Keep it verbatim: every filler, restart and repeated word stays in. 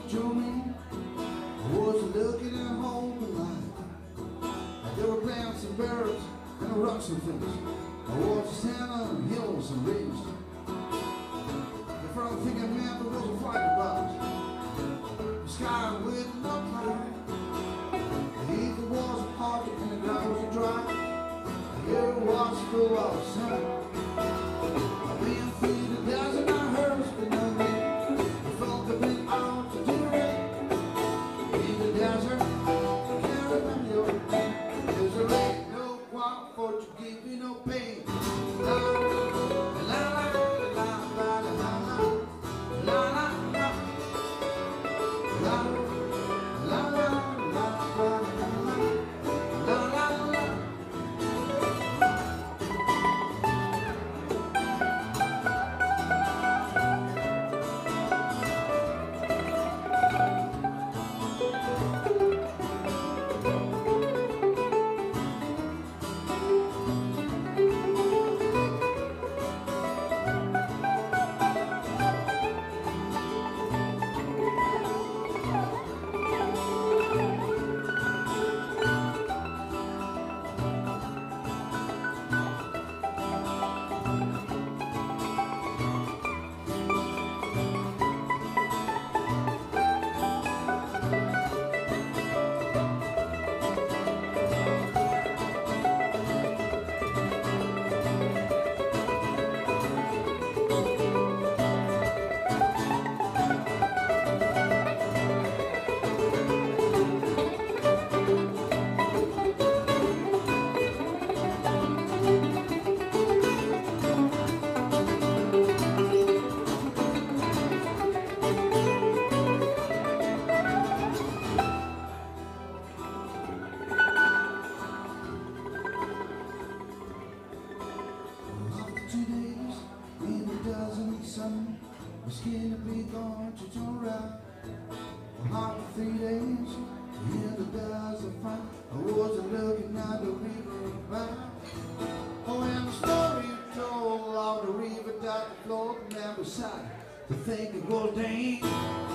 told me I was looking at home alive. There were plants and birds and rocks and things. I was standing on hills and ridges. The first thing I remember was a flight about the sky with no cloud. The eagle was hot and the ground was dry. The air was full of sun. I've been through the desert, I heard but no rain. I felt the wind out to the rain. In the desert, I can't remember your name. There's a rain, no one for to give you no pain. La la la la la la la la la la la la la la la sun was gonna be gone to turn around. After three days in the desert fight, I wasn't looking at the river bank. Oh, and the story you told of the river that flowed down beside, the thing it was dang.